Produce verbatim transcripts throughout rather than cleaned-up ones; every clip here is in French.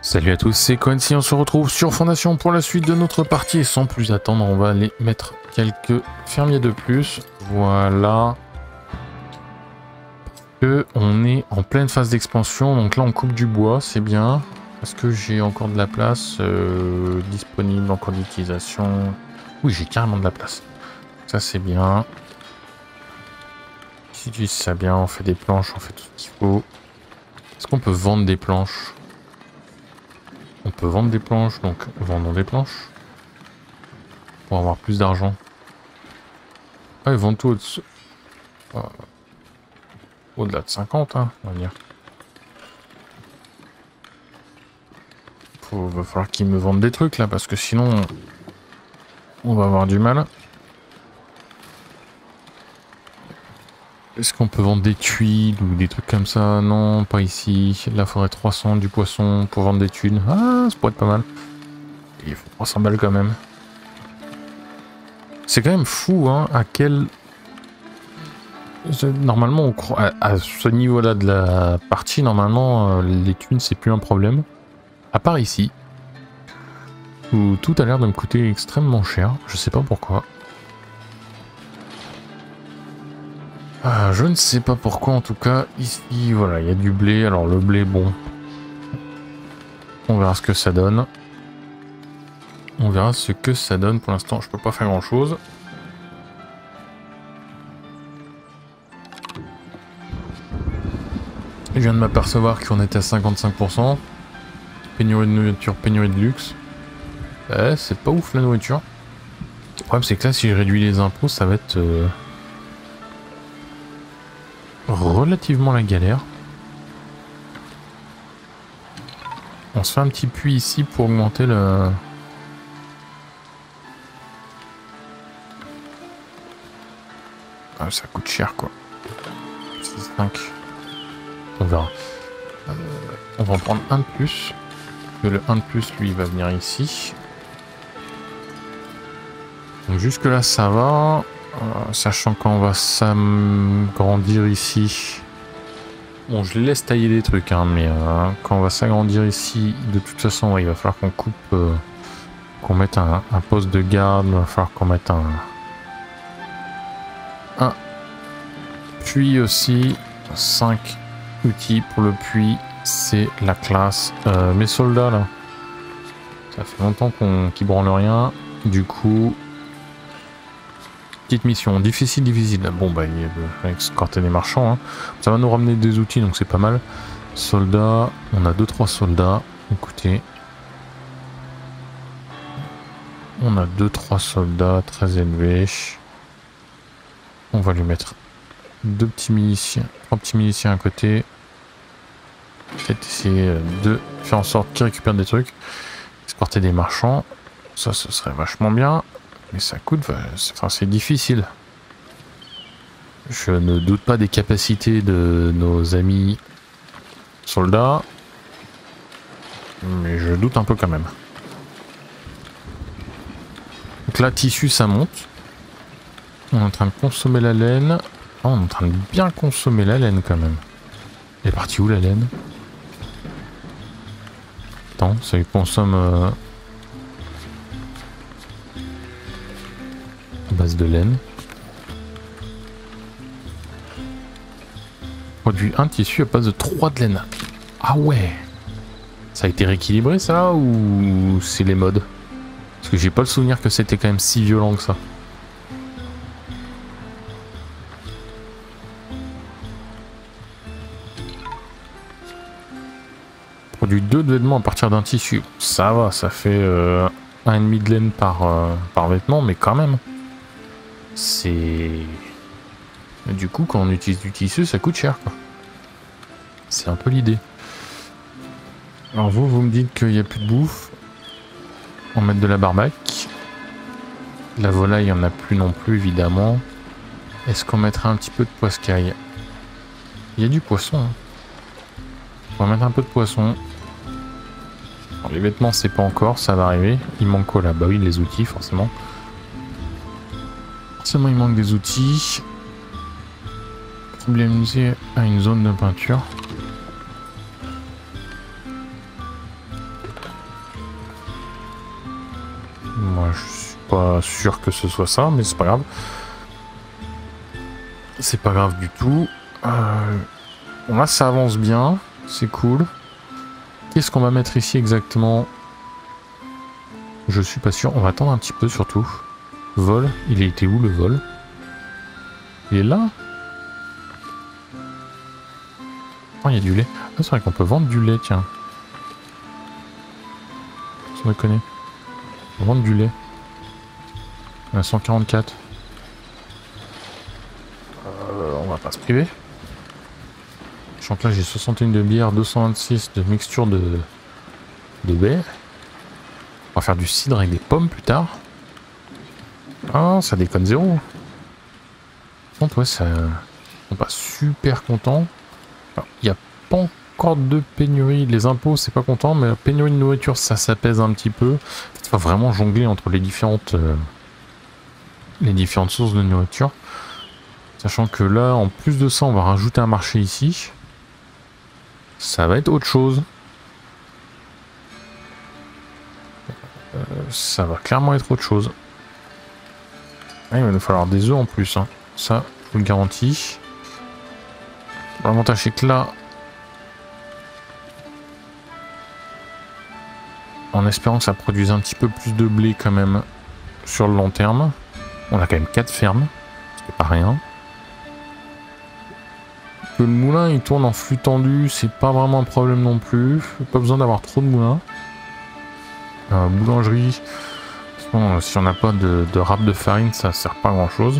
Salut à tous, c'est Coency, on se retrouve sur Fondation pour la suite de notre partie et sans plus attendre, on va aller mettre quelques fermiers de plus. Voilà. Que on est en pleine phase d'expansion, donc là on coupe du bois, c'est bien. Est-ce que j'ai encore de la place euh, disponible, encore d'utilisation? Oui, j'ai carrément de la place. Ça c'est bien. Si tu dis ça bien, on fait des planches, on fait tout ce qu'il faut. Est-ce qu'on peut vendre des planches? On peut vendre des planches, donc vendons des planches. Pour avoir plus d'argent. Ah, ils vendent tout au-dessus. Euh, Au-delà de cinquante, hein, on va dire. Il va falloir qu'ils me vendent des trucs là, parce que sinon, on va avoir du mal. Est-ce qu'on peut vendre des tuiles ou des trucs comme ça? Non, pas ici. Là, il faudrait trois cents du poisson pour vendre des tuiles. Ah, ça pourrait être pas mal. Il faut trois cents balles quand même. C'est quand même fou, hein, à quel... Normalement, on croit... à ce niveau-là de la partie, normalement, les thunes, c'est plus un problème. À part ici, où tout a l'air de me coûter extrêmement cher. Je sais pas pourquoi. Ah, je ne sais pas pourquoi, en tout cas, ici, voilà, il y a du blé. Alors, le blé, bon, on verra ce que ça donne. On verra ce que ça donne. Pour l'instant, je peux pas faire grand-chose. Je viens de m'apercevoir qu'on était à cinquante-cinq pour cent. Pénurie de nourriture, pénurie de luxe. Eh, c'est pas ouf la nourriture. Le problème, c'est que là, si je réduis les impôts, ça va être... Euh... relativement la galère. On se fait un petit puits ici pour augmenter le... Ah, ça coûte cher quoi. six cinq. On verra. Euh, on va en prendre un de plus. Que le un de plus, lui, il va venir ici. Donc jusque là, ça va. Euh, sachant qu'on va s'agrandir ici. Bon, je laisse tailler des trucs, hein, mais euh, quand on va s'agrandir ici, de toute façon, ouais, il va falloir qu'on coupe, euh, qu'on mette un, un poste de garde, il va falloir qu'on mette un, un puits aussi, cinq outils pour le puits, c'est la classe. Euh, mes soldats là, ça fait longtemps qu'on qu'ils branlent rien, du coup... Petite mission, difficile, difficile. Bon, bah, il va escorter des marchands. Hein. Ça va nous ramener des outils, donc c'est pas mal. Soldats, on a deux trois soldats. Écoutez. On a deux trois soldats très élevés. On va lui mettre deux petits miliciens, trois petits miliciens à côté. Peut-être essayer de faire en sorte qu'ils récupèrent des trucs. Escorter des marchands. Ça, ce serait vachement bien. Mais ça coûte, enfin c'est difficile. Je ne doute pas des capacités de nos amis soldats. Mais je doute un peu quand même. Donc là, tissu, ça monte. On est en train de consommer la laine. Oh, on est en train de bien consommer la laine quand même. Elle est partie où la laine? Attends, ça lui consomme... Euh... base de laine. Produit un tissu à base de trois de laine. Ah ouais. Ça a été rééquilibré ça ou c'est les modes? Parce que j'ai pas le souvenir que c'était quand même si violent que ça. Produit deux de vêtements à partir d'un tissu. Ça va, ça fait euh, un virgule cinq de laine par, euh, par vêtement, mais quand même. C'est... Du coup, quand on utilise du tissu, ça coûte cher, quoi. C'est un peu l'idée. Alors vous, vous me dites qu'il n'y a plus de bouffe. On met de la barbaque. La volaille, il n'y en a plus non plus, évidemment. Est-ce qu'on mettra un petit peu de poiscaille? Il y a du poisson. Hein. On va mettre un peu de poisson. Alors, les vêtements, c'est pas encore, ça va arriver. Il manque quoi là? Bah oui, les outils, forcément. Forcément, il manque des outils. Problèmes à une zone de peinture. Moi, je suis pas sûr que ce soit ça, mais c'est pas grave. C'est pas grave du tout. Euh... Bon, là, ça avance bien. C'est cool. Qu'est-ce qu'on va mettre ici exactement? Je suis pas sûr. On va attendre un petit peu surtout. Vol. Il était où le vol? Il est là? Oh, il y a du lait. Ah, c'est vrai qu'on peut vendre du lait, tiens. Sans déconner. On peut vendre du lait. On a cent quarante-quatre. Euh, on va pas se priver. Je sens que là j'ai soixante et un de bière, deux cent vingt-six de mixture de, de baie. On va faire du cidre avec des pommes plus tard. Ah, ça déconne zéro. Par contre, ouais, ça... on n'est pas super content. Il n'y a pas encore de pénurie. Les impôts, c'est pas content, mais la pénurie de nourriture, ça s'apaise un petit peu. Il faut vraiment jongler entre les différentes, euh, les différentes sources de nourriture. Sachant que là, en plus de ça, on va rajouter un marché ici. Ça va être autre chose. Euh, ça va clairement être autre chose. Ah, il va nous falloir des œufs en plus. Hein. Ça, je vous le garantis. L'avantage, c'est que là, en espérant que ça produise un petit peu plus de blé quand même sur le long terme. On a quand même quatre fermes. C'est pas rien. Que le moulin il tourne en flux tendu, c'est pas vraiment un problème non plus. Pas besoin d'avoir trop de moulins. Euh, boulangerie, bon, si on n'a pas de, de râpe de farine, ça sert pas à grand chose.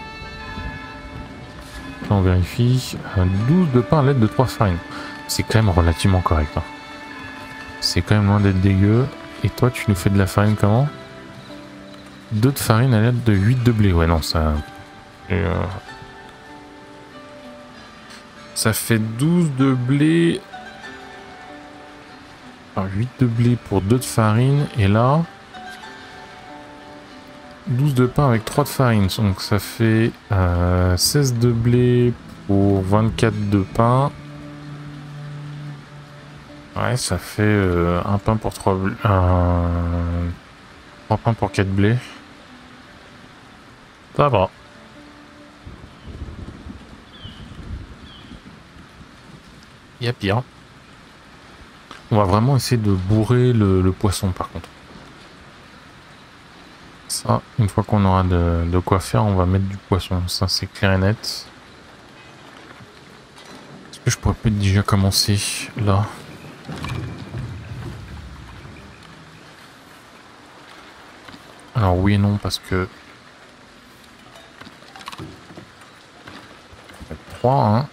Là, on vérifie. Euh, douze de pain à l'aide de trois farines. C'est quand même relativement correct. Hein. C'est quand même loin d'être dégueu. Et toi, tu nous fais de la farine comment? deux de farine à l'aide de huit de blé. Ouais, non, ça. Et euh... ça fait douze de blé. Alors, huit de blé pour deux de farine. Et là, douze de pain avec trois de farine. Donc ça fait euh, seize de blé pour vingt-quatre de pain. Ouais, ça fait euh, un pain pour trois blés. Euh, trois pains pour quatre blés. Ça va. Il y a pire. On va vraiment essayer de bourrer le, le poisson par contre. Ça, une fois qu'on aura de, de quoi faire, on va mettre du poisson. Ça, c'est clair et net. Est-ce que je pourrais peut-être déjà commencer là? Alors oui et non, parce que... trois, hein.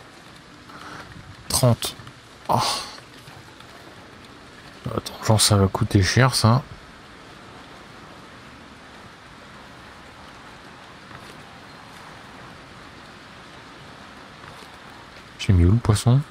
trente. Oh. Attends, genre ça va coûter cher ça. J'ai mis où le poisson?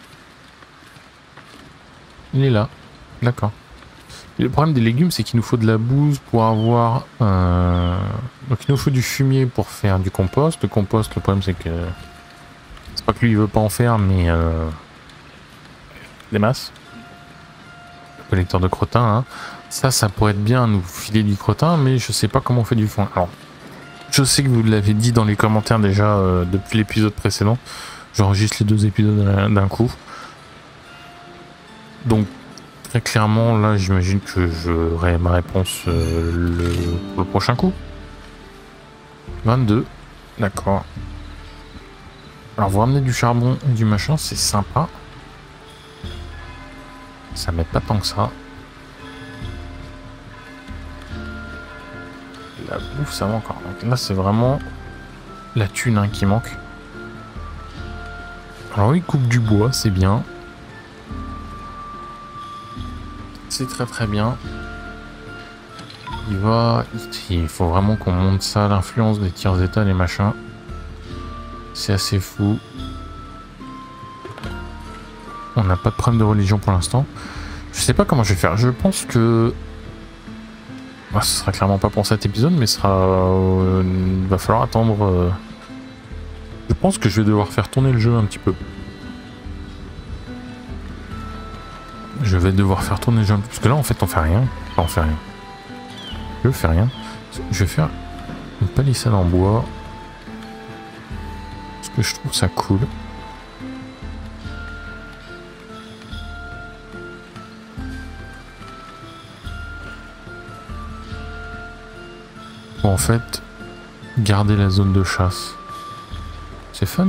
Il est là. D'accord. Le problème des légumes, c'est qu'il nous faut de la bouse pour avoir... Euh... Donc il nous faut du fumier pour faire du compost. Le compost, le problème c'est que... C'est pas que lui il veut pas en faire, mais... Euh... Des masses. Le collecteur de crottin, hein. Ça, ça pourrait être bien nous filer du crottin, mais je sais pas comment on fait du foin. Alors, je sais que vous l'avez dit dans les commentaires déjà euh, depuis l'épisode précédent. J'enregistre les deux épisodes d'un coup. Donc, très clairement, là, j'imagine que j'aurai ma réponse euh, le, pour le prochain coup. vingt-deux. D'accord. Alors, vous ramenez du charbon et du machin, c'est sympa. Ça m'aide pas tant que ça. La bouffe, ça va encore. Donc là, c'est vraiment la thune hein, qui manque. Alors, il coupe du bois, c'est bien. C'est très très bien. Il va... Il faut vraiment qu'on monte ça, l'influence des tiers états, les machins. C'est assez fou. On n'a pas de problème de religion pour l'instant. Je sais pas comment je vais faire. Je pense que... Bah, ce sera clairement pas pour cet épisode, mais ce sera... Euh... Il va falloir attendre... Euh... Je pense que je vais devoir faire tourner le jeu un petit peu. Je vais devoir faire tourner le jeu un peu. Parce que là, en fait, on fait rien. Enfin, on fait rien. le fais rien. Je vais faire une palissade en bois. Parce que je trouve ça cool. Pour en fait garder la zone de chasse. C'est fun.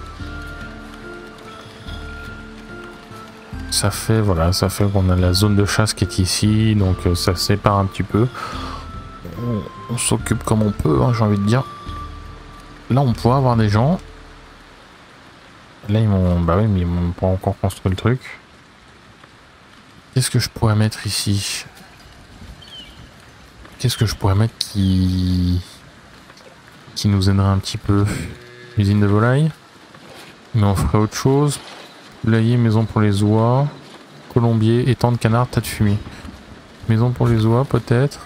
Ça fait, voilà, ça fait qu'on a la zone de chasse qui est ici, donc euh, ça sépare un petit peu. On, on s'occupe comme on peut, hein, j'ai envie de dire. Là, on pourrait avoir des gens. Là, ils m'ont, bah oui, mais ils m'ont pas encore construit le truc. Qu'est-ce que je pourrais mettre ici? Qu'est-ce que je pourrais mettre qui... qui nous aiderait un petit peu? Usine de volaille. Mais on ferait autre chose. Poulailler, maison pour les oies. Colombier, étang de canard, tas de fumier. Maison pour les oies, peut-être.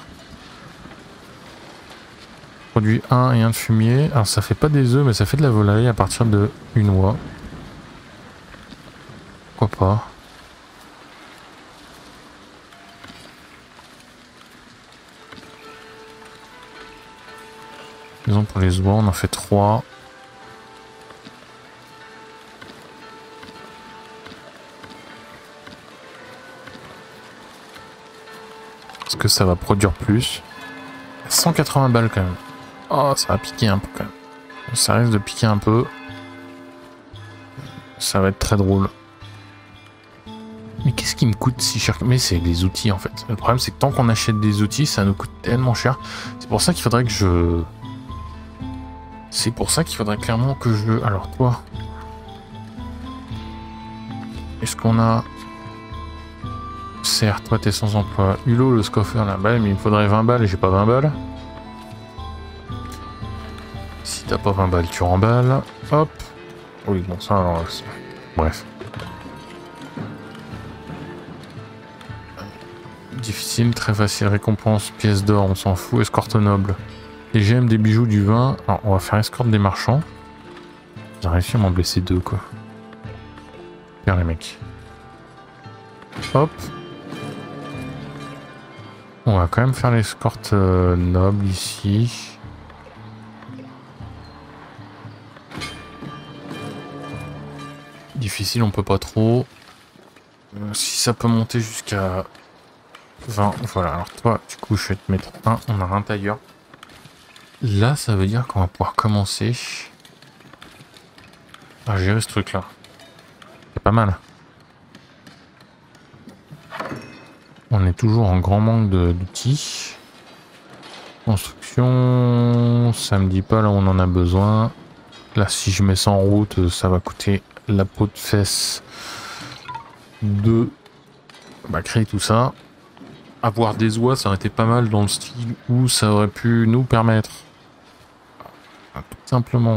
Produit un et un de fumier. Alors ça fait pas des œufs, mais ça fait de la volaille à partir de une oie. Pourquoi pas? Maison pour les oies, on en fait trois. Est-ce que ça va produire plus? cent quatre-vingts balles quand même. Oh, ça va piquer un peu quand même. Ça risque de piquer un peu. Ça va être très drôle. Mais qu'est-ce qui me coûte si cher? Mais c'est les outils en fait. Le problème c'est que tant qu'on achète des outils, ça nous coûte tellement cher. C'est pour ça qu'il faudrait que je... C'est pour ça qu'il faudrait clairement que je... Alors toi... Est-ce qu'on a... Certes, toi t'es sans emploi. Hulot, le scoffer là, bah mais il me faudrait vingt balles et j'ai pas vingt balles. Si t'as pas vingt balles, tu remballes. Hop. Oui, bon ça alors... Bref. Difficile, très facile, récompense, pièce d'or, on s'en fout, escorte noble. Les gemmes, des bijoux, du vin. Alors on va faire escorte des marchands. J'ai réussi à m'en blesser deux quoi. Faire les mecs. Hop. On va quand même faire l'escorte euh, noble ici. Difficile, on peut pas trop. Euh, si ça peut monter jusqu'à vingt, voilà. Alors toi, du coup, je vais te mettre un. On a un tailleur. Là, ça veut dire qu'on va pouvoir commencer à gérer ce truc-là. C'est pas mal. On est toujours en grand manque d'outils. Construction, ça me dit pas là où on en a besoin. Là, si je mets ça en route, ça va coûter la peau de fesse de bah, créer tout ça. Avoir des oies, ça aurait été pas mal dans le style où ça aurait pu nous permettre tout simplement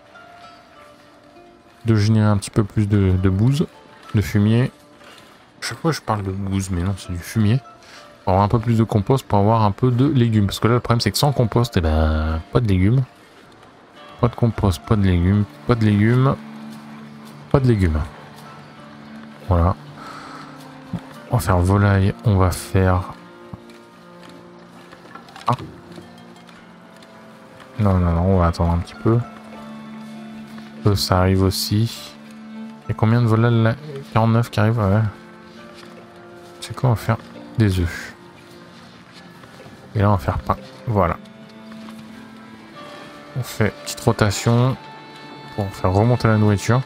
de générer un petit peu plus de, de bouse, de fumier. Chaque fois je parle de bouse, mais non, c'est du fumier. Pour avoir un peu plus de compost, pour avoir un peu de légumes. Parce que là, le problème, c'est que sans compost, eh ben, pas de légumes. Pas de compost, pas de légumes, pas de légumes, pas de légumes. Voilà. On va faire volaille, on va faire... Ah. Non, non, non, on va attendre un petit peu. Euh, ça arrive aussi. Il y a combien de volailles là? quarante-neuf qui arrivent, ouais. C'est quoi, on va faire des œufs. Et là, on va faire pain. Voilà. On fait petite rotation pour faire remonter la nourriture.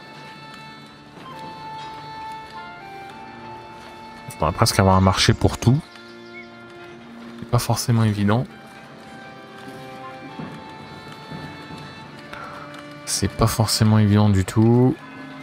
Il faudra presque avoir un marché pour tout. C'est pas forcément évident. C'est pas forcément évident du tout.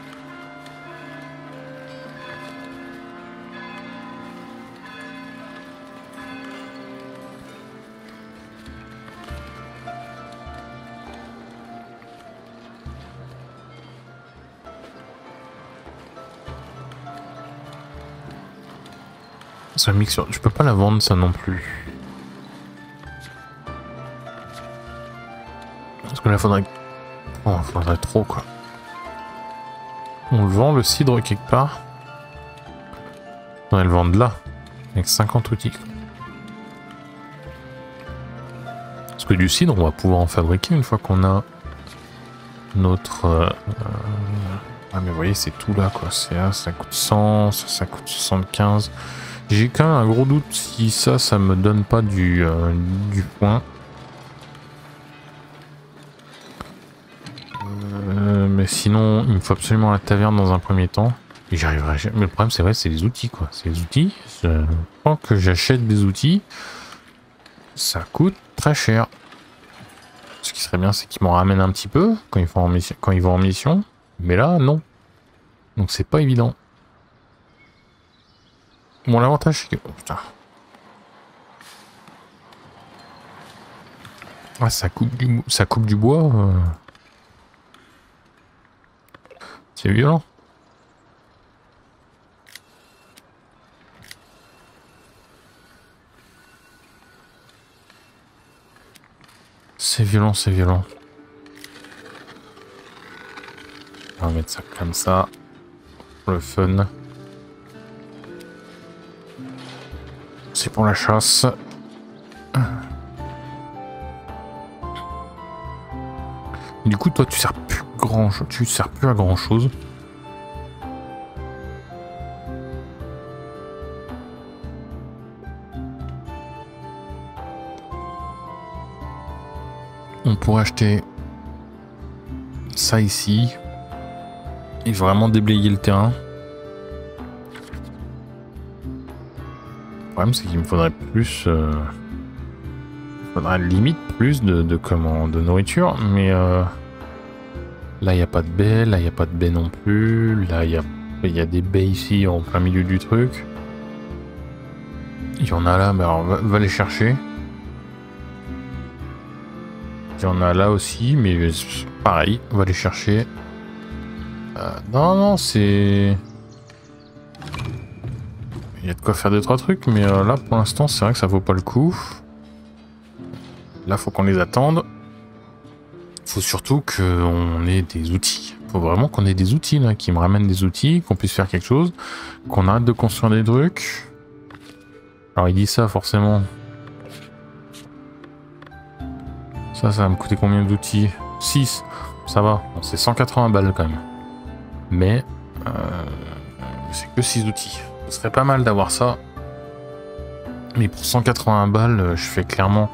Ça mixe, je peux pas la vendre ça non plus. Parce que là faudrait... Oh, faudrait trop quoi. On le vend le cidre quelque part. On va le vendre là. Avec cinquante outils. que du cidre, on va pouvoir en fabriquer une fois qu'on a notre... Euh, euh... Ah mais vous voyez, c'est tout là quoi. C'est là, ça coûte cent, ça, ça coûte soixante-quinze. J'ai quand même un gros doute si ça, ça me donne pas du, euh, du point. Euh, mais sinon, il me faut absolument la taverne dans un premier temps. Et j'y arriverai jamais. Mais le problème, c'est vrai, c'est les outils quoi. C'est les outils. Je crois que j'achète des outils. Ça coûte très cher. Ce qui serait bien, c'est qu'ils m'en ramènent un petit peu quand ils vont en mission. Quand ils vont en mission. Mais là, non. Donc c'est pas évident. Bon, l'avantage, c'est que... Oh, putain. Ah, ça coupe du, ça coupe du bois. Euh... C'est violent. C'est violent, c'est violent. On va mettre ça comme ça. Pour le fun. C'est pour la chasse. Du coup, toi, tu sers plus grand chose. Tu sers plus à grand chose. On pourrait acheter ça ici et vraiment déblayer le terrain. Le problème, c'est qu'il me faudrait plus, euh, il faudrait limite plus de, de comment, de nourriture, mais euh, là il n'y a pas de baies, là il n'y a pas de baies non plus, là il y a, il y a des baies ici en plein milieu du truc. Il y en a là, mais alors va, va les chercher. Il y en a là aussi, mais pareil, on va les chercher. Euh, non, non, c'est... Il y a de quoi faire deux trois trucs, mais euh, là, pour l'instant, c'est vrai que ça vaut pas le coup. Là, faut qu'on les attende. Faut surtout qu'on ait des outils. Faut vraiment qu'on ait des outils, là, qui me ramènent des outils, qu'on puisse faire quelque chose, qu'on arrête de construire des trucs. Alors, il dit ça, forcément... Ça, ça va me coûter combien d'outils? six. Ça va. Bon, c'est cent quatre-vingts balles quand même. Mais euh, c'est que six outils. Ce serait pas mal d'avoir ça. Mais pour cent quatre-vingts balles, je fais clairement...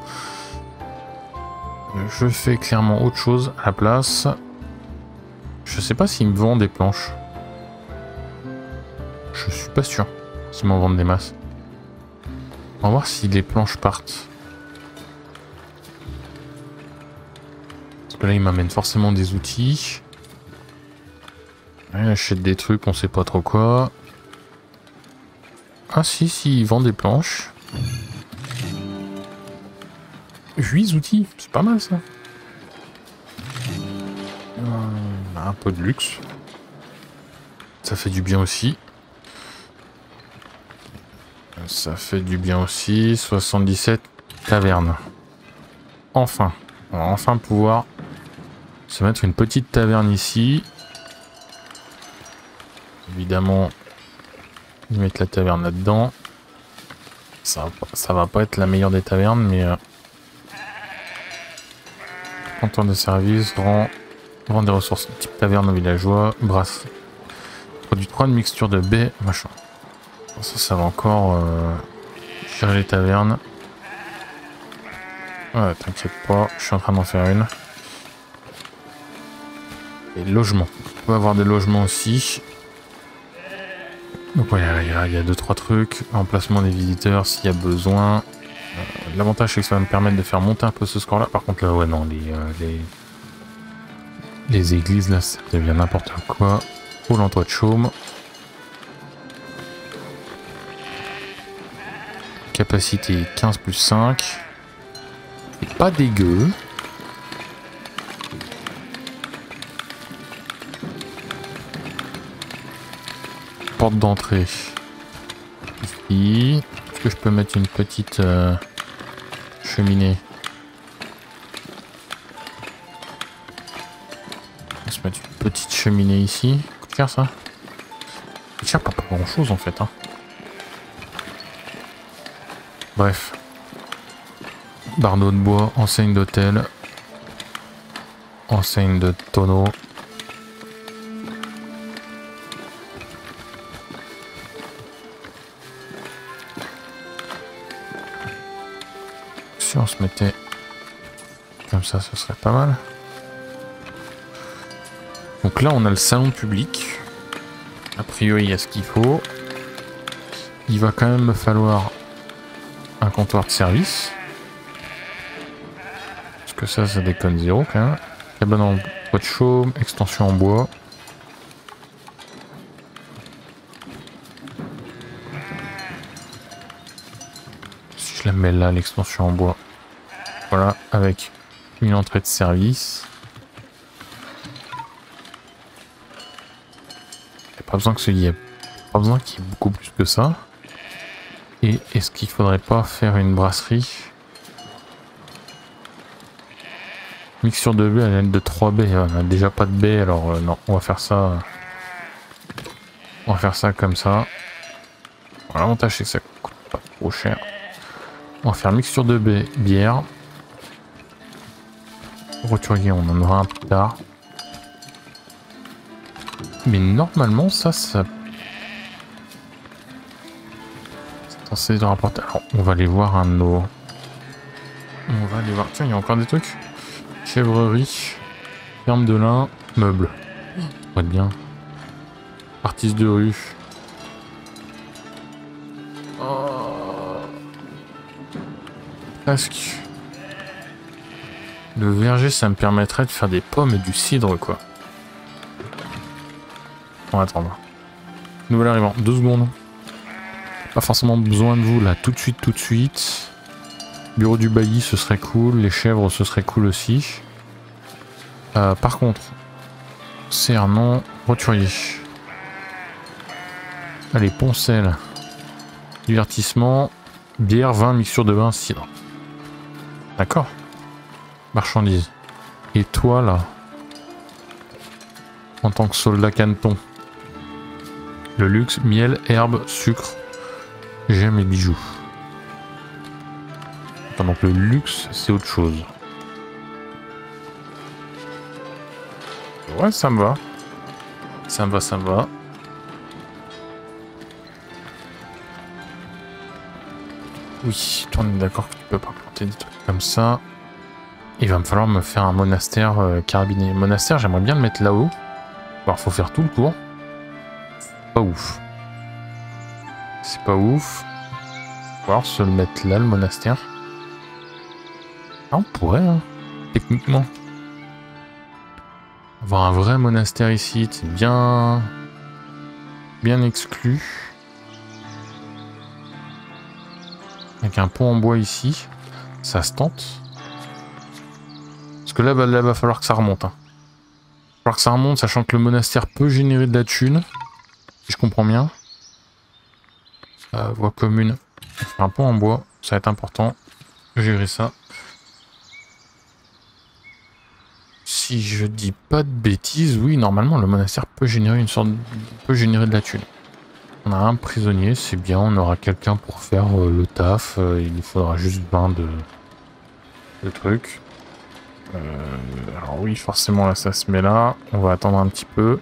Je fais clairement autre chose à la place. Je sais pas s'ils me vendent des planches. Je suis pas sûr s'ils m'en vendent des masses. On va voir si les planches partent. Parce que là, il m'amène forcément des outils. Il achète des trucs, on sait pas trop quoi. Ah si, si, il vend des planches. huit outils, c'est pas mal ça. Un peu de luxe. Ça fait du bien aussi. Ça fait du bien aussi. soixante-dix-sept tavernes. Enfin. On va enfin pouvoir se mettre une petite taverne ici. Évidemment, ils mettent la taverne là-dedans. Ça, va pas- ça va pas être la meilleure des tavernes, mais... Euh, comptoir de service, rend, rend des ressources type taverne aux villageois, brasse. Produit trois de mixture de baies, machin. Ça, ça va encore euh, gérer les tavernes. Ouais, t'inquiète pas, je suis en train d'en faire une. Et logements. On peut avoir des logements aussi. Donc ouais, il y a deux trois trucs. Emplacement des visiteurs s'il y a besoin. Euh, L'avantage c'est que ça va me permettre de faire monter un peu ce score là. Par contre là, ouais non, les, euh, les, les églises là, ça devient n'importe quoi. Pour l'emploi de chaume. Capacité quinze plus cinq. Pas dégueu. Porte d'entrée. Ici. Est-ce que je peux mettre une petite euh, cheminée? On va se mettre une petite cheminée ici. Coûte cher ça? Coûte cher pas, pas grand chose en fait. Hein. Bref. bardeau de bois, enseigne d'hôtel, enseigne de tonneau. Si on se mettait comme ça, ce serait pas mal. Donc là, on a le salon public. A priori, il y a ce qu'il faut. Il va quand même me falloir un comptoir de service. Parce que ça, ça déconne zéro quand même. Cabane en bois de chaume, extension en bois. Si je la mets là, l'extension en bois. Voilà, avec une entrée de service. Il n'y a pas besoin que ce y ait, pas besoin qu'il y ait beaucoup plus que ça. Et est-ce qu'il faudrait pas faire une brasserie? Mixture de baies à l'aide de trois baies. On n'a déjà pas de baies, alors euh, non, on va faire ça. On va faire ça comme ça. L'avantage c'est que ça coûte pas trop cher. On va faire mixture de baies, bière. Roturier, on en aura un plus tard. Mais normalement, ça, ça... c'est censé le rapporter. Alors, on va aller voir un de nos... On va aller voir... Tiens, il y a encore des trucs. Chèvrerie, ferme de lin, meubles. Ça va être bien. Artiste de rue. Oh. Presque. Le verger, ça me permettrait de faire des pommes et du cidre, quoi. On va attendre. Nouvel arrivant, deux secondes. Pas forcément besoin de vous là, tout de suite, tout de suite. Bureau du bailli, ce serait cool. Les chèvres, ce serait cool aussi. Euh, par contre, Cernon, roturier. Allez, poncelle. Divertissement. Bière, vin, mixture de vin, cidre. D'accord. Marchandise. Et toi là, en tant que soldat caneton, le luxe, miel, herbe, sucre, gemmes et bijoux. Attends, donc le luxe, c'est autre chose. Ouais, ça me va. Ça me va, ça me va. Oui, toi on est d'accord que tu peux pas planter des trucs comme ça. Il va me falloir me faire un monastère euh, carabinier. Monastère, j'aimerais bien le mettre là-haut. Alors, faut faire tout le tour. Pas ouf. C'est pas ouf. Faut voir se le mettre là, le monastère. Ah, on pourrait, hein, techniquement. Avoir un vrai monastère ici, c'est bien... bien exclu. Avec un pont en bois ici. Ça se tente. Parce que là, bah, là, va falloir que ça remonte. Hein. Il va falloir que ça remonte, sachant que le monastère peut générer de la thune. Si je comprends bien. Euh, voie commune. On fait un pont en bois, ça va être important. Gérer ça. Si je dis pas de bêtises, oui, normalement, le monastère peut générer une sorte de... peut générer de la thune. On a un prisonnier, c'est bien, on aura quelqu'un pour faire euh, le taf. Euh, il nous faudra juste vingt de, de trucs. Euh, alors oui, forcément, là, ça se met là. On va attendre un petit peu.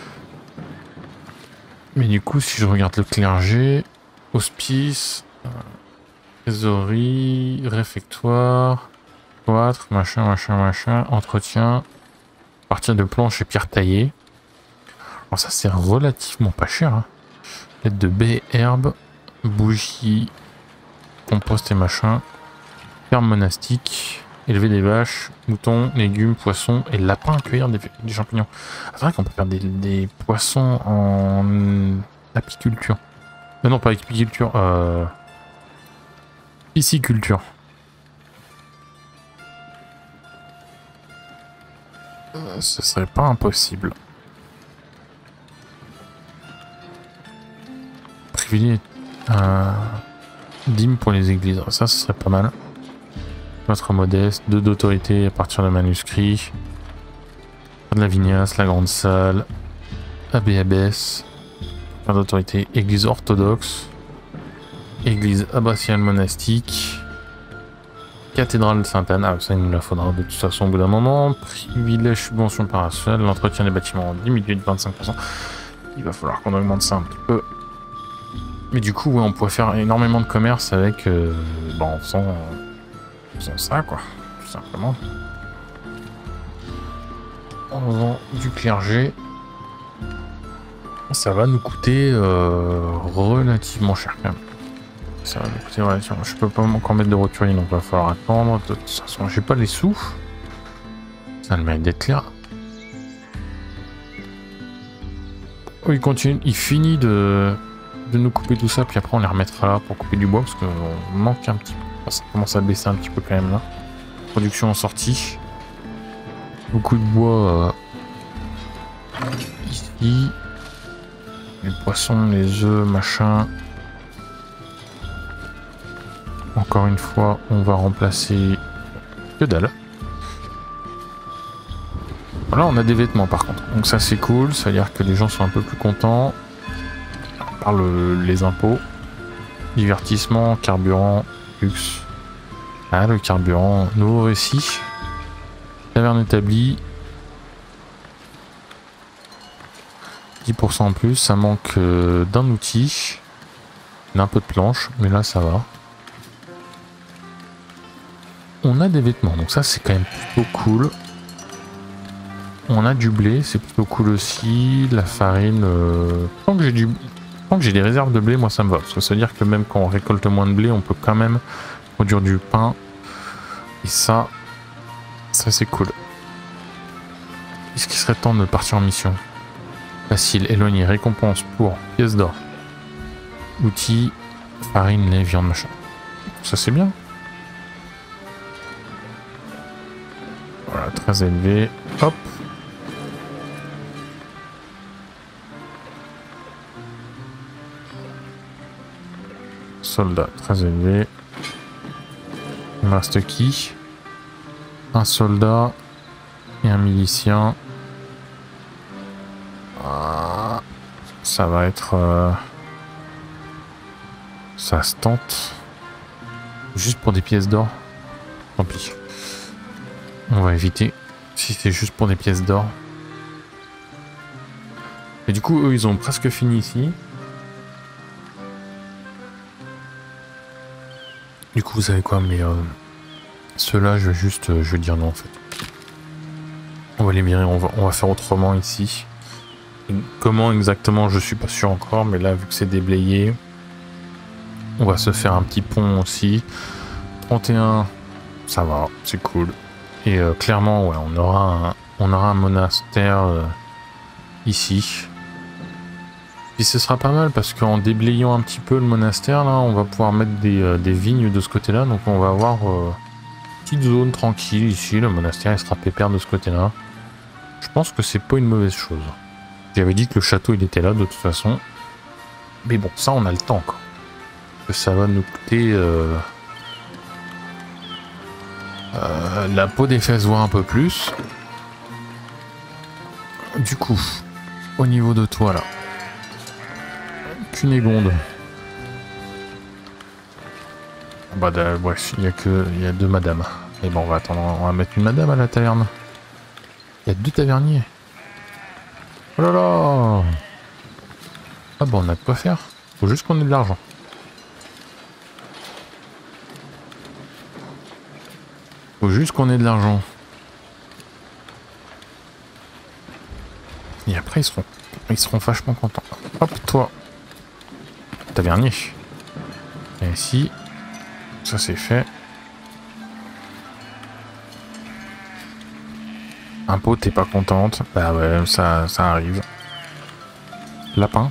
Mais du coup, si je regarde le clergé, hospice, euh, trésorerie, réfectoire, cloître, machin, machin, machin, entretien, partir de planches et pierres taillées. Alors ça, c'est relativement pas cher. Hein. Aide de baies, herbes, bougies, compost et machin, ferme monastique. Élever des vaches, moutons, légumes, poissons et lapins, cueillir des, des champignons. Ah, c'est vrai qu'on peut faire des, des poissons en apiculture. Mais non, pas apiculture, euh... pisciculture. Euh, ce serait pas impossible. Privilégier euh, dîme pour les églises. Ça, ce serait pas mal. Notre modeste, deux d'autorité à partir de manuscrits. De la vignasse, la grande salle, abbé abbesse, pas d'autorité, église orthodoxe, église abbatiale monastique, Cathédrale de Sainte-Anne, ah, ça il nous la faudra de toute façon au bout d'un moment. Privilège subvention parasol, l'entretien des bâtiments diminué de vingt-cinq pour cent. Il va falloir qu'on augmente ça un petit peu. Mais du coup, ouais, on pourrait faire énormément de commerce avec, euh, bah, en faisant, en faisant ça, quoi, tout simplement. En faisant du clergé, ça va nous coûter euh, relativement cher quand même. Ça va nous coûter relativement. Je peux pas encore mettre de roturier, donc il va falloir attendre. De toute façon, j'ai pas les sous. Ça a le mérite d'être clair. Oh, il continue, il finit de, de nous couper tout ça, puis après on les remettra là pour couper du bois, parce qu'on manque un petit peu. Ça commence à baisser un petit peu quand même là. Production en sortie. Beaucoup de bois euh, ici. Les poissons, les œufs, machin. Encore une fois, on va remplacer que dalle. Voilà, on a des vêtements par contre. Donc ça c'est cool, ça veut dire que les gens sont un peu plus contents. Par le, les impôts. Divertissement, carburant, luxe. Ah, le carburant, nouveau récit. Taverne établie. dix pour cent en plus, ça manque euh, d'un outil. D'un peu de planche, mais là ça va. On a des vêtements, donc ça c'est quand même plutôt cool. On a du blé, c'est plutôt cool aussi. La farine, euh... tant que j'ai du, tant que j'ai des réserves de blé, moi ça me va. Parce que ça veut dire que même quand on récolte moins de blé, on peut quand même produire du pain. Et ça, ça c'est cool. Est-ce qu'il serait temps de partir en mission? Facile, éloigné, récompense pour pièces d'or. Outils, farine, lait, viande, machin. Ça c'est bien. Voilà, très élevé. Hop. Soldat, très élevé. Il me reste qui? Un soldat et un milicien. Ah, ça va être... Euh... Ça se tente. Juste pour des pièces d'or. Tant pis. On va éviter. Si c'est juste pour des pièces d'or. Et du coup, eux, ils ont presque fini ici. Du coup, vous savez quoi, mais euh, ceux-là, je vais juste, euh, je vais dire non en fait. On va les virer, on va, on va faire autrement ici. Et comment exactement, je suis pas sûr encore, mais là, vu que c'est déblayé, on va se faire un petit pont aussi. trente et un, ça va, c'est cool. Et euh, clairement, ouais, on aura un, on aura un monastère euh, ici. Puis ce sera pas mal parce qu'en déblayant un petit peu le monastère, là, on va pouvoir mettre des, euh, des vignes de ce côté-là. Donc on va avoir euh, une petite zone tranquille ici. Le monastère il sera pépère de ce côté-là. Je pense que c'est pas une mauvaise chose. J'avais dit que le château il était là de toute façon. Mais bon, ça on a le temps quoi. Que ça va nous coûter euh, euh, la peau des fesses, voire un peu plus. Du coup, au niveau de toi là. Cunégonde. Bah bref, il y a que il y a deux madames. Et bon, on va attendre, on va mettre une madame à la taverne. Il y a deux taverniers. Oh là là. Ah bon, on a de quoi faire. Faut juste qu'on ait de l'argent. Faut juste qu'on ait de l'argent. Et après ils seront ils seront vachement contents. Hop, toi. Tavernier. Et ici, ça c'est fait. Impôt, t'es pas contente? Bah ouais, ça, ça arrive. Lapin.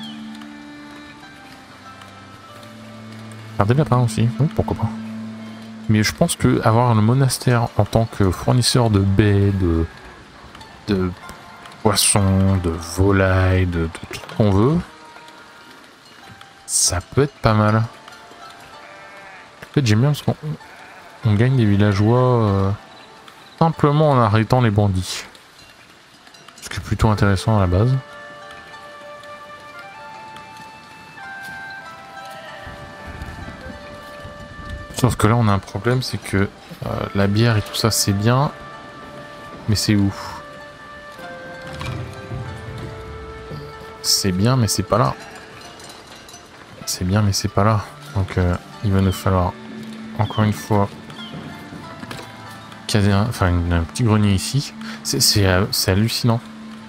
Faire des lapins aussi, oui, pourquoi pas. Mais je pense que avoir le monastère en tant que fournisseur de baies, de, de poissons, de volailles, de, de tout ce qu'on veut, ça peut être pas mal. En fait, j'aime bien parce qu'on on gagne des villageois euh, simplement en arrêtant les bandits. Ce qui est plutôt intéressant à la base. Sauf que là on a un problème, c'est que euh, la bière et tout ça c'est bien, mais c'est où? C'est bien mais c'est pas là. C'est bien mais c'est pas là. Donc euh, il va nous falloir encore une fois caser un, enfin, une, un petit grenier ici. C'est hallucinant.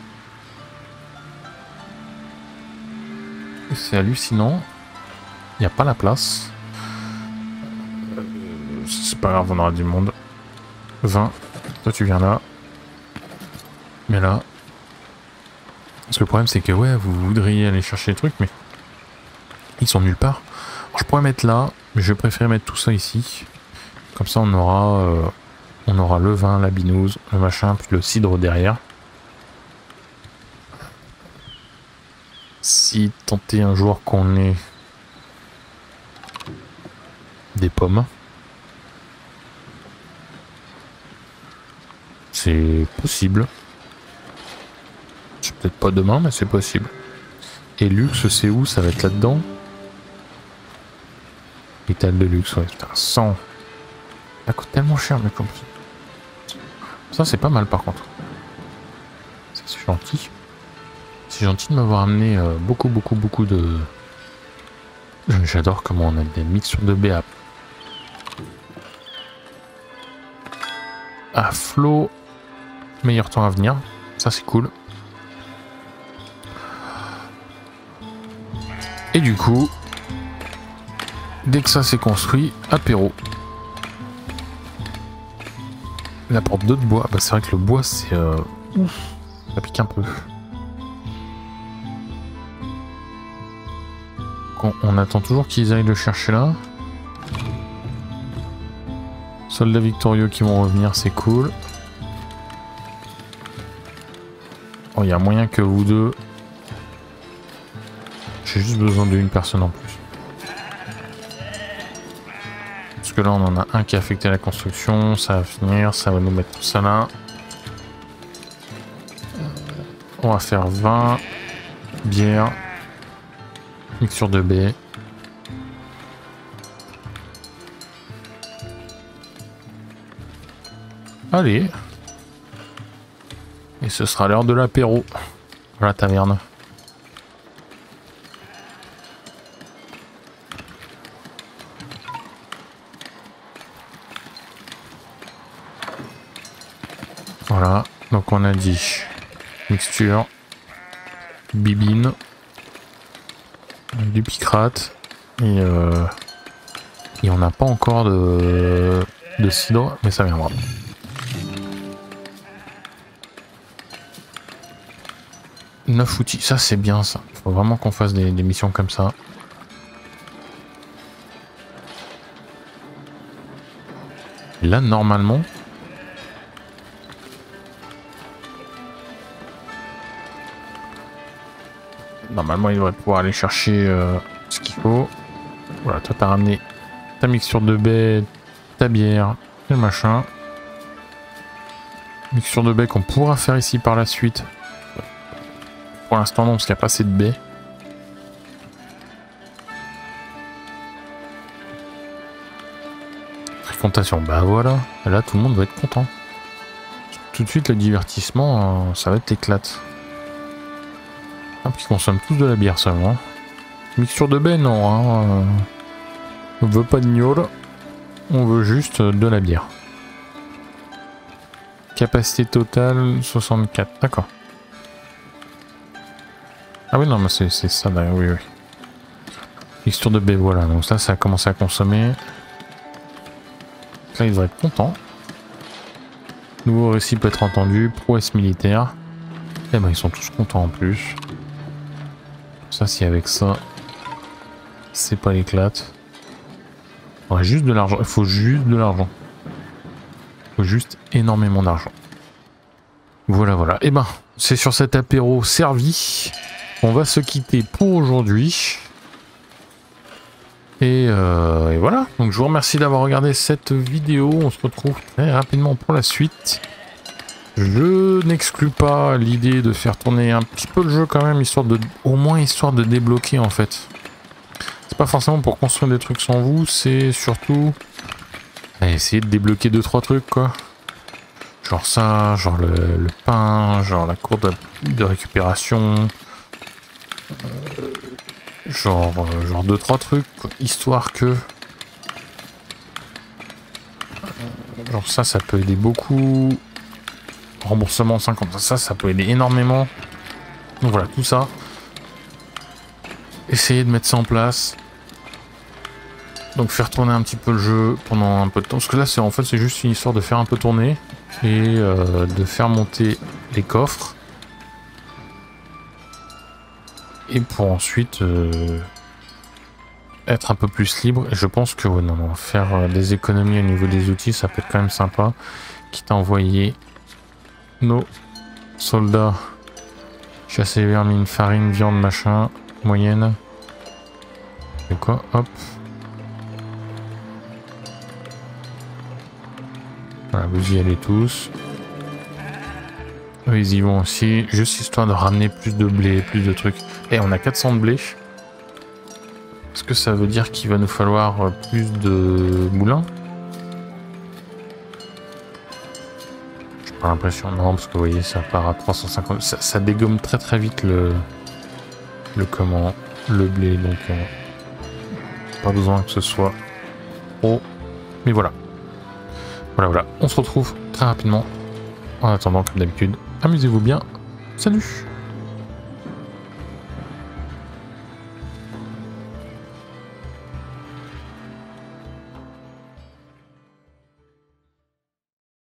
C'est hallucinant. Il n'y a pas la place. Euh, c'est pas grave, on aura du monde. vingt. Toi tu viens là. Mais là. Parce que le problème c'est que ouais, vous voudriez aller chercher les trucs, mais ils sont nulle part. Alors, je pourrais mettre là, mais je préfère mettre tout ça ici. Comme ça on aura euh, on aura le vin, la binouse, le machin, puis le cidre derrière. Si tenter un jour qu'on ait des pommes, c'est possible. C'est peut-être pas demain, mais c'est possible. Et luxe, c'est où? Ça va être là-dedans. Étal de luxe, ouais, putain, cent. Ça coûte tellement cher, mais comme ça, c'est pas mal par contre. C'est gentil. C'est gentil de m'avoir amené euh, beaucoup, beaucoup, beaucoup de... J'adore comment on a des mixtures de B A. À flot, meilleur temps à venir. Ça, c'est cool. Et du coup, dès que ça s'est construit, apéro. Il apporte d'autres bois. Bah, c'est vrai que le bois, c'est... Euh... ça pique un peu. On, on attend toujours qu'ils aillent le chercher là. Soldats victorieux qui vont revenir, c'est cool. Oh, il y a moyen que vous deux... J'ai juste besoin d'une personne en plus. Parce que là, on en a un qui a affecté la construction. Ça va finir, ça va nous mettre tout ça là. On va faire vingt. Bière. Mixture de baie. Allez. Et ce sera l'heure de l'apéro. À la taverne. Voilà. Donc on a dit mixture, bibine, du picrate et, euh, et on n'a pas encore de, de cidre, mais ça viendra. neuf outils, ça c'est bien ça. Il faut vraiment qu'on fasse des, des missions comme ça. Là normalement... Normalement il devrait pouvoir aller chercher euh, ce qu'il faut. Voilà, toi t'as ramené ta mixture de baie, ta bière et le machin. Mixture de baie qu'on pourra faire ici par la suite. Pour l'instant non, parce qu'il n'y a pas assez de baies. Fréquentation, bah voilà. Et là tout le monde va être content. Tout de suite le divertissement, euh, ça va être l'éclate. Ah, puis ils consomment tous de la bière seulement. Mixture de baie, non. Hein, euh, on veut pas de gnôle. On veut juste de la bière. Capacité totale soixante-quatre. D'accord. Ah oui, non, mais c'est ça d'ailleurs. Oui, oui. Mixture de baie, voilà. Donc là, ça a commencé à consommer. Là, il devrait être content. Nouveau récit peut être entendu. Prouesse militaire. Eh ben, ils sont tous contents en plus. Ça, si avec ça, c'est pas l'éclate. Ouais, juste de l'argent. Il faut juste de l'argent. Il faut juste énormément d'argent. Voilà, voilà. Et ben, c'est sur cet apéro servi. On va se quitter pour aujourd'hui. Et, euh, et voilà. Donc, je vous remercie d'avoir regardé cette vidéo. On se retrouve très rapidement pour la suite. Je n'exclus pas l'idée de faire tourner un petit peu le jeu quand même, histoire de, au moins histoire de débloquer en fait. C'est pas forcément pour construire des trucs sans vous, c'est surtout Et essayer de débloquer deux trois trucs quoi. Genre ça, genre le, le pain, genre la cour de, de récupération. Euh, genre euh, genre deux trois trucs quoi, histoire que genre ça ça peut aider beaucoup. Remboursement cinquante, ça ça peut aider énormément. Donc voilà, tout ça. Essayer de mettre ça en place. Donc faire tourner un petit peu le jeu pendant un peu de temps. Parce que là c'est en fait c'est juste une histoire de faire un peu tourner. Et euh, de faire monter les coffres. Et pour ensuite euh, être un peu plus libre. Et je pense que ouais, non, non, faire euh, des économies au niveau des outils, ça peut être quand même sympa. Quitte à envoyer nos soldats chasser vermine, farine, viande, machin, moyenne. Et quoi, hop. Voilà, vous y allez tous. Eux, ils y vont aussi, juste histoire de ramener plus de blé, plus de trucs. Et on a quatre cents de blé. Est-ce que ça veut dire qu'il va nous falloir plus de moulins? J'ai pas l'impression, non, parce que vous voyez, ça part à trois cent cinquante. Ça, ça dégomme très très vite le, le comment, le blé, donc euh, pas besoin que ce soit trop. Mais voilà. Voilà, voilà. On se retrouve très rapidement. En attendant, comme d'habitude, amusez-vous bien. Salut!